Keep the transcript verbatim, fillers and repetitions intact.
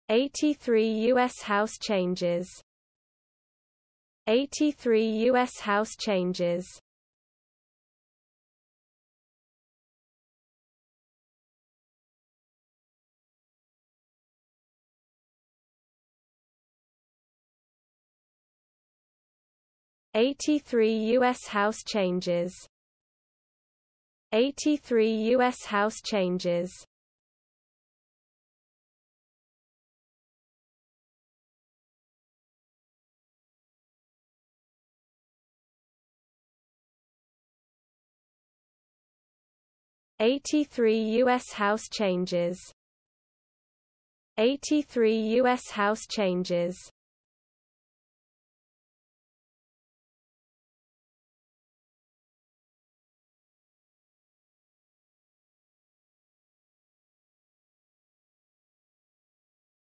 eighty-three U S House changes. eighty-three U S House changes. eighty-three U S House changes. eighty-three U S House changes. eighty-three U S House changes. eighty-three U S House changes.